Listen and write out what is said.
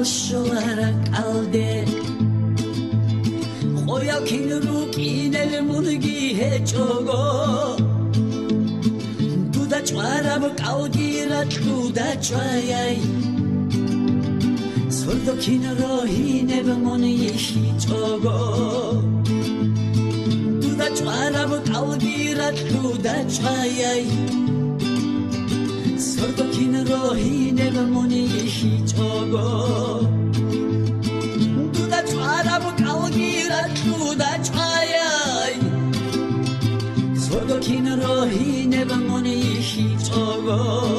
შოარა კალდე ყოიალქინ რუკინელ მუნგი ჰეჭოგო დუდა ჭვარამ კალგირა დუდა ჭვაიაი სორდოქინ როհინებ მონი ჰიჭოგო დუდა ჭვარამ კალგირა დუდა ჭვაიაი სორდოქინ როհინებ მონი ჰიჭოგო დუდა ჭვარამ კალგირა დუდა ჭვაიაი სორდოქინ როհინებ მონი ჰიჭოგო